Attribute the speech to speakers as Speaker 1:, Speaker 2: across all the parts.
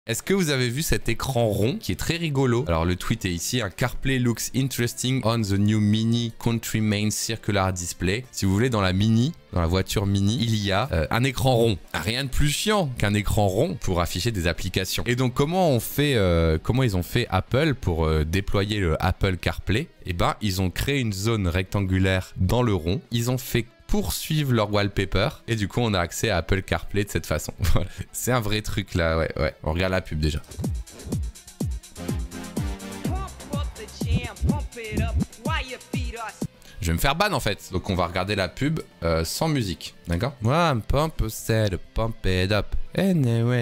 Speaker 1: Est-ce que vous avez vu cet écran rond qui est très rigolo? Alors le tweet est ici, un CarPlay looks interesting on the new Mini Country Main Circular Display. Si vous voulez, dans la Mini, dans la voiture Mini, il y a un écran rond. Rien de plus chiant qu'un écran rond pour afficher des applications. Et donc comment ils ont fait Apple pour déployer le Apple CarPlay? Eh ben, ils ont créé une zone rectangulaire dans le rond. Ils ont fait poursuivre leur wallpaper et du coup on a accès à Apple CarPlay de cette façon. Voilà. C'est un vrai truc là, ouais. On regarde la pub déjà. Je vais me faire ban en fait, donc on va regarder la pub sans musique, d'accord? One pump said pump it up. Tu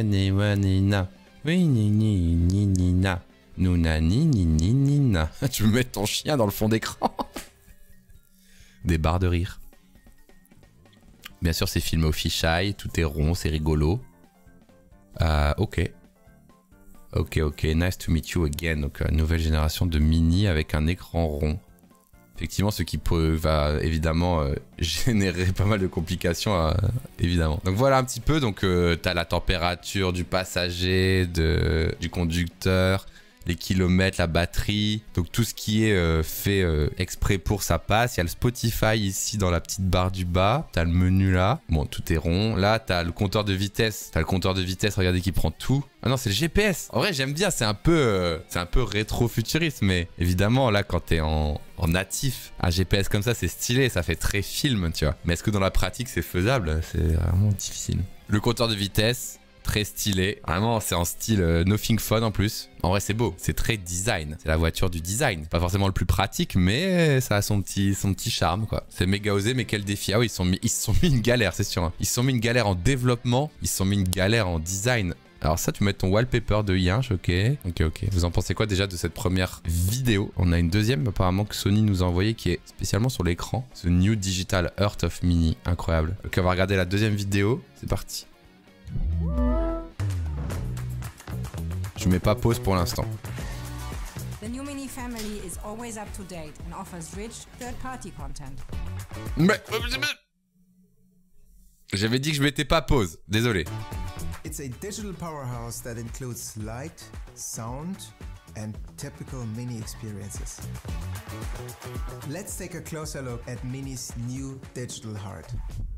Speaker 1: veux mettre ton chien dans le fond d'écran? Des barres de rire. Bien sûr, c'est filmé au fisheye, tout est rond, c'est rigolo. Ok, nice to meet you again. Donc, nouvelle génération de Mini avec un écran rond. Effectivement, ce qui va évidemment générer pas mal de complications, évidemment. Donc voilà un petit peu, donc tu as la température du passager, du conducteur, les kilomètres, la batterie, donc tout ce qui est fait exprès pour ça passe. Il y a le Spotify ici dans la petite barre du bas, tu as le menu là, bon tout est rond. Là tu as le compteur de vitesse, regardez qui prend tout. Ah non, c'est le GPS. En vrai j'aime bien, c'est un peu rétro-futuriste, mais évidemment là quand tu es en natif, un GPS comme ça c'est stylé, ça fait très film, tu vois. Mais est-ce que dans la pratique c'est faisable? C'est vraiment difficile. Le compteur de vitesse, très stylé, vraiment c'est en style Nothing Phone en plus. En vrai c'est beau, c'est très design, c'est la voiture du design. Pas forcément le plus pratique mais ça a son petit charme quoi. C'est méga osé mais quel défi. Ah oui ils se sont mis une galère c'est sûr. Hein. Ils se sont mis une galère en développement, ils se sont mis une galère en design. Alors ça tu mets ton wallpaper de Yinch, ok. Vous en pensez quoi déjà de cette première vidéo? On a une deuxième apparemment que Sony nous a envoyée qui est spécialement sur l'écran. The New Digital Heart of Mini, incroyable. Ok on va regarder la deuxième vidéo, c'est parti. Je mets pas pause pour l'instant.
Speaker 2: The new Mini family is always up to date and offers rich third-party content.
Speaker 1: Mais j'avais dit que je mettais pas pause, désolé.
Speaker 3: It's a digital powerhouse that includes light, sound and typical Mini experiences. Let's take a closer look at Mini's new digital heart.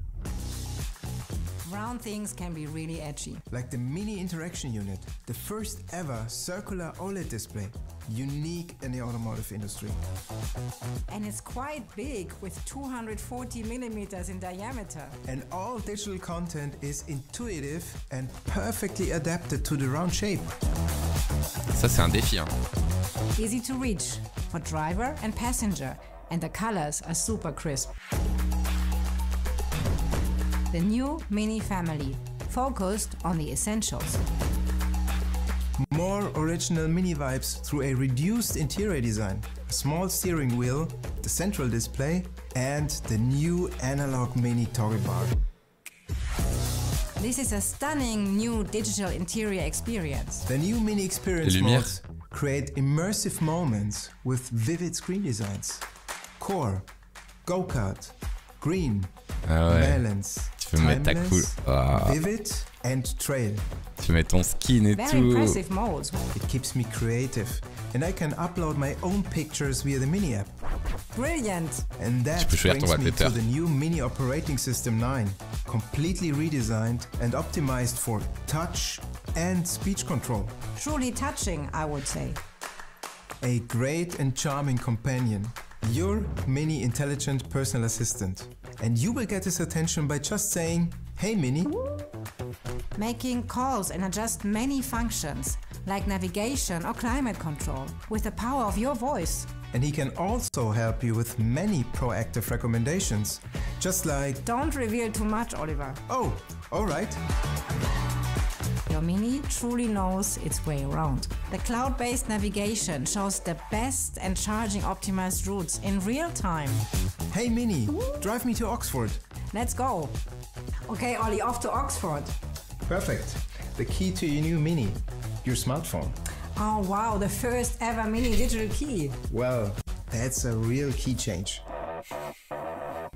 Speaker 2: Round things can be really edgy.
Speaker 3: Like the Mini Interaction Unit, the first ever circular OLED display, unique in the automotive industry.
Speaker 2: And it's quite big with 240 millimeters in diameter.
Speaker 3: And all digital content is intuitive and perfectly adapted to the round shape.
Speaker 1: Ça c'est un défi hein.
Speaker 2: Easy to reach for driver and passenger, and the colors are super crisp. The new Mini family, focused on the essentials.
Speaker 3: More original Mini vibes through a reduced interior design, a small steering wheel, the central display, and the new analog Mini toggle bar.
Speaker 2: This is a stunning new digital interior experience.
Speaker 3: The new Mini experience modes create immersive moments with vivid screen designs. Core, Go-Kart, Green, Balance,
Speaker 1: tu peux mettre ta cool.
Speaker 3: Vivid and Trail.
Speaker 1: Tu mets ton skin et
Speaker 2: Very
Speaker 1: tout.
Speaker 2: impressive modes.
Speaker 3: It keeps me creative and I can upload my own pictures via the Mini app.
Speaker 2: Brilliant.
Speaker 3: And that brings me to the new Mini Operating System 9, completely redesigned and optimized for touch and speech control.
Speaker 2: Truly touching, I would say.
Speaker 3: A great and charming companion. Your Mini intelligent personal assistant. And you will get his attention by just saying, "Hey Mini."
Speaker 2: Making calls and adjust many functions, like navigation or climate control, with the power of your voice.
Speaker 3: And he can also help you with many proactive recommendations, just like...
Speaker 2: Don't reveal too much, Oliver.
Speaker 3: Oh, alright.
Speaker 2: Your Mini truly knows its way around. The cloud-based navigation shows the best and charging optimized routes in real time.
Speaker 3: Hey Mini, drive me to Oxford.
Speaker 2: Let's go. Okay, Ollie, off to Oxford.
Speaker 3: Perfect. The key to your new Mini, your smartphone.
Speaker 2: Oh wow, the first ever Mini digital key.
Speaker 3: Well, that's a real key change.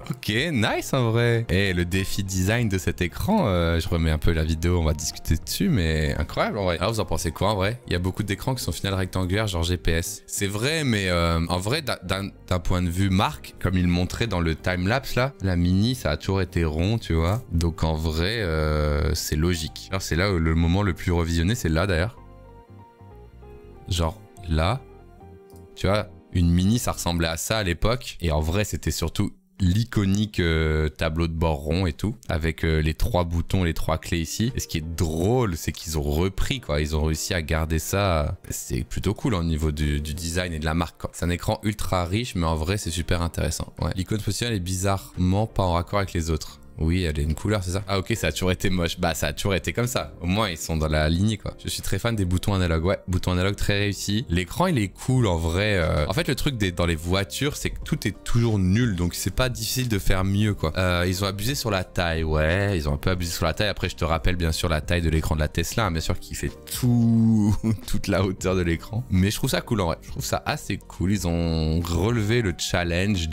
Speaker 1: Ok, nice en vrai. Et le défi design de cet écran, je remets un peu la vidéo, on va discuter dessus, mais incroyable en vrai. Alors vous en pensez quoi en vrai? Il y a beaucoup d'écrans qui sont au final rectangulaires, genre GPS. C'est vrai, mais en vrai, d'un point de vue marque, comme il montrait dans le timelapse là, la Mini, ça a toujours été rond, tu vois. Donc en vrai, c'est logique. Alors c'est là où le moment le plus revisionné, c'est là d'ailleurs. Genre là, tu vois, une Mini, ça ressemblait à ça à l'époque. Et en vrai, c'était surtout l'iconique tableau de bord rond et tout, avec les 3 boutons, les 3 clés ici. Et ce qui est drôle, c'est qu'ils ont repris, quoi. Ils ont réussi à garder ça. C'est plutôt cool au niveau du design et de la marque, quoi. C'est un écran ultra riche, mais en vrai, c'est super intéressant. Ouais. L'icône positionnelle est bizarrement pas en raccord avec les autres. Oui, elle a une couleur, c'est ça? Ah ok, ça a toujours été moche. Bah ça a toujours été comme ça. Au moins ils sont dans la lignée quoi. Je suis très fan des boutons analogues. Ouais, boutons analogues très réussis. L'écran il est cool en vrai. En fait le truc dans les voitures c'est que tout est toujours nul. Donc c'est pas difficile de faire mieux quoi. Ils ont abusé sur la taille. Ouais, ils ont un peu abusé sur la taille. Après je te rappelle bien sûr la taille de l'écran de la Tesla. Hein, bien sûr qui fait toute la hauteur de l'écran. Mais je trouve ça cool en vrai. Je trouve ça assez cool. Ils ont relevé le challenge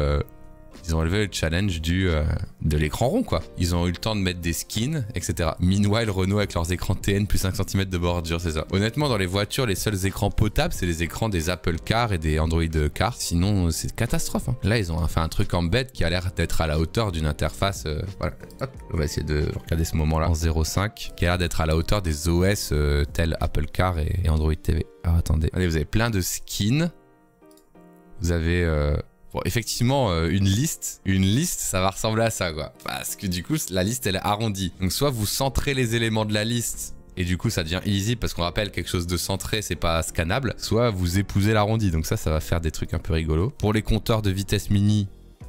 Speaker 1: de l'écran rond quoi. Ils ont eu le temps de mettre des skins, etc. Meanwhile, Renault avec leurs écrans TN plus 5 cm de bordure, c'est ça. Honnêtement, dans les voitures, les seuls écrans potables, c'est les écrans des Apple Car et des Android Car. Sinon, c'est catastrophe. Hein. Là, ils ont fait un truc en bête qui a l'air d'être à la hauteur d'une interface. Voilà. Hop, on va essayer de regarder ce moment-là en 0.5, qui a l'air d'être à la hauteur des OS tels Apple Car et Android TV. Alors attendez. Allez, vous avez plein de skins. Vous avez... Bon, effectivement, une liste, ça va ressembler à ça, quoi. Parce que du coup, la liste, elle est arrondie. Donc, soit vous centrez les éléments de la liste, et du coup, ça devient easy, parce qu'on rappelle, quelque chose de centré, c'est pas scannable. Soit vous épousez l'arrondi, donc ça va faire des trucs un peu rigolos. Pour les compteurs de vitesse mini,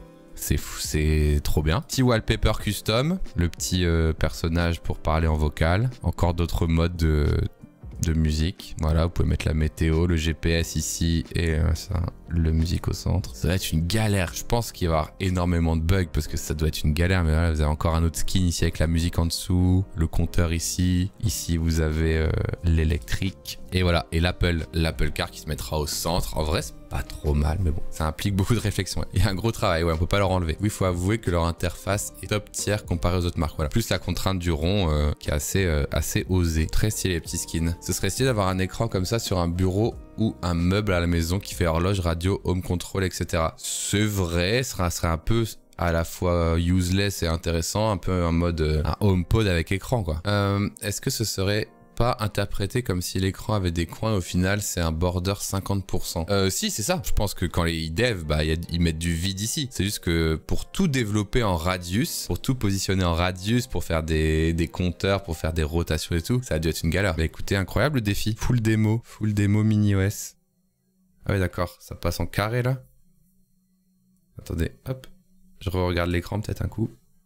Speaker 1: c'est trop bien. Petit wallpaper custom, le petit personnage pour parler en vocal. Encore d'autres modes de musique. Voilà, vous pouvez mettre la météo, le GPS ici et ça, le musique au centre. Ça va être une galère. Je pense qu'il va y avoir énormément de bugs parce que ça doit être une galère. Mais voilà, vous avez encore un autre skin ici avec la musique en dessous, le compteur ici. Ici, vous avez l'électrique. Et voilà, et l'Apple Car qui se mettra au centre. En vrai, c'est pas trop mal, mais bon, ça implique beaucoup de réflexion. Ouais. Il y a un gros travail, ouais, on peut pas leur enlever. Oui, il faut avouer que leur interface est top tier comparée aux autres marques. Voilà. Plus la contrainte du rond qui est assez osée. Très stylé les petits skins. Ce serait stylé d'avoir un écran comme ça sur un bureau ou un meuble à la maison qui fait horloge, radio, home control, etc. C'est vrai, ce serait un peu à la fois useless et intéressant, un peu en mode un HomePod avec écran quoi. Est-ce que ce serait pas interprété comme si l'écran avait des coins, au final c'est un border 50%. Si c'est ça, je pense que quand les devs, bah, ils mettent du vide ici. C'est juste que pour tout développer en radius, pour tout positionner en radius, pour faire des compteurs, pour faire des rotations et tout, ça a dû être une galère. Bah écoutez, incroyable le défi. Full démo mini OS. Ah ouais d'accord, ça passe en carré là. Attendez, hop. Je re-regarde l'écran peut-être un coup.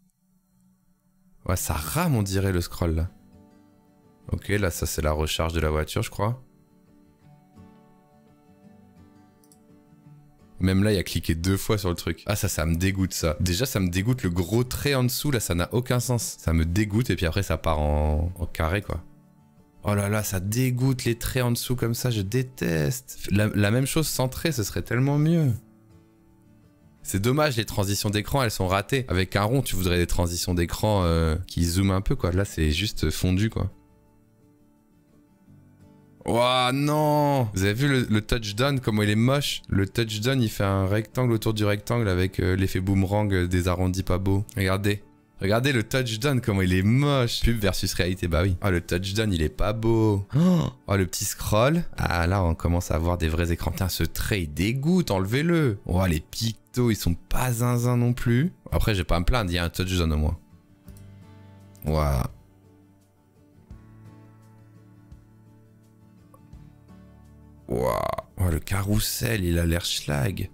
Speaker 1: Ouais, ça rame on dirait le scroll là. Ok, là, ça, c'est la recharge de la voiture, je crois. Même là, il y a cliqué 2 fois sur le truc. Ah, ça me dégoûte, ça. Déjà, ça me dégoûte le gros trait en dessous, là, ça n'a aucun sens. Ça me dégoûte, et puis après, ça part en carré, quoi. Oh là là, ça dégoûte les traits en dessous comme ça, je déteste. La même chose centrée, ce serait tellement mieux. C'est dommage, les transitions d'écran, elles sont ratées. Avec un rond, tu voudrais des transitions d'écran qui zooment un peu, quoi. Là, c'est juste fondu, quoi. Ouah, non! Vous avez vu le touchdown, comment il est moche? Le touchdown, il fait un rectangle autour du rectangle avec l'effet boomerang des arrondis pas beaux. Regardez. Regardez le touchdown, comment il est moche. Pub versus réalité, bah oui. Oh, le touchdown, il est pas beau. Oh, le petit scroll. Ah, là, on commence à avoir des vrais écrans. Putain, ce trait, il dégoûte, enlevez-le. Oh, les pictos, ils sont pas zinzin non plus. Après, je vais pas me plaindre, il y a un touchdown au moins. Waouh. Waouh, oh, le carrousel, il a l'air schlag.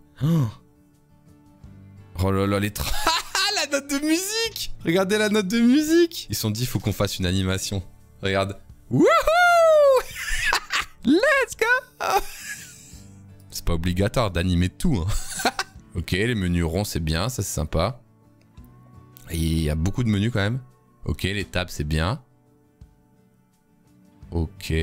Speaker 1: Oh là là, la note de musique. Regardez la note de musique. Ils se sont dit, il faut qu'on fasse une animation. Regarde. Wouhou. Let's go. C'est pas obligatoire d'animer tout. Hein. Ok, les menus ronds, c'est bien, ça c'est sympa. Et il y a beaucoup de menus quand même. Ok, les tables, c'est bien. Ok.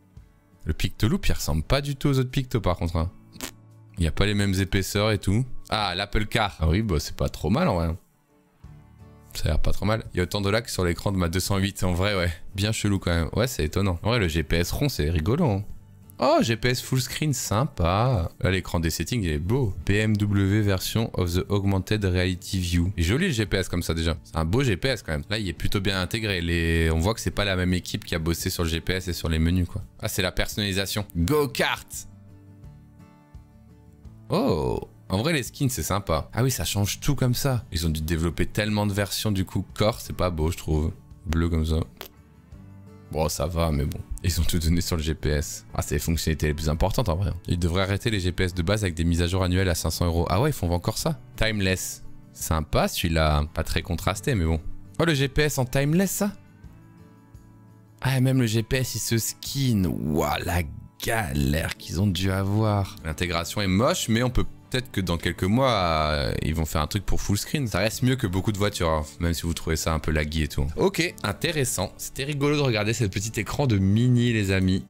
Speaker 1: Le Pictoloop, il ressemble pas du tout aux autres Pictos par contre. Hein. Il n'y a pas les mêmes épaisseurs et tout. Ah, l'Apple Car. Ah oui, bah c'est pas trop mal en vrai. Ça a l'air pas trop mal. Il y a autant de lags sur l'écran de ma 208. En vrai, ouais. Bien chelou quand même. Ouais, c'est étonnant. En vrai, le GPS rond, c'est rigolo. Hein. Oh, GPS full screen, sympa. Là, l'écran des settings, il est beau. BMW version of the Augmented Reality View. Il est joli le GPS comme ça déjà. C'est un beau GPS quand même. Là, il est plutôt bien intégré. On voit que c'est pas la même équipe qui a bossé sur le GPS et sur les menus, quoi. Ah, c'est la personnalisation. Go-kart. Oh. En vrai, les skins, c'est sympa. Ah oui, ça change tout comme ça. Ils ont dû développer tellement de versions, du coup. Corps, c'est pas beau, je trouve. Bleu comme ça. Bon, ça va, mais bon. Ils ont tout donné sur le GPS. Ah, c'est les fonctionnalités les plus importantes, en vrai. Ils devraient arrêter les GPS de base avec des mises à jour annuelles à 500 €. Ah ouais, ils font encore ça. Timeless. Sympa, celui-là. Pas très contrasté, mais bon. Oh, le GPS en timeless, ça? Ah, et même le GPS, il se skin. Ouah, la galère qu'ils ont dû avoir. L'intégration est moche, mais on peut... Peut-être que dans quelques mois, ils vont faire un truc pour full screen. Ça reste mieux que beaucoup de voitures, hein, même si vous trouvez ça un peu laggy et tout. Ok, intéressant. C'était rigolo de regarder ce petit écran de Mini, les amis.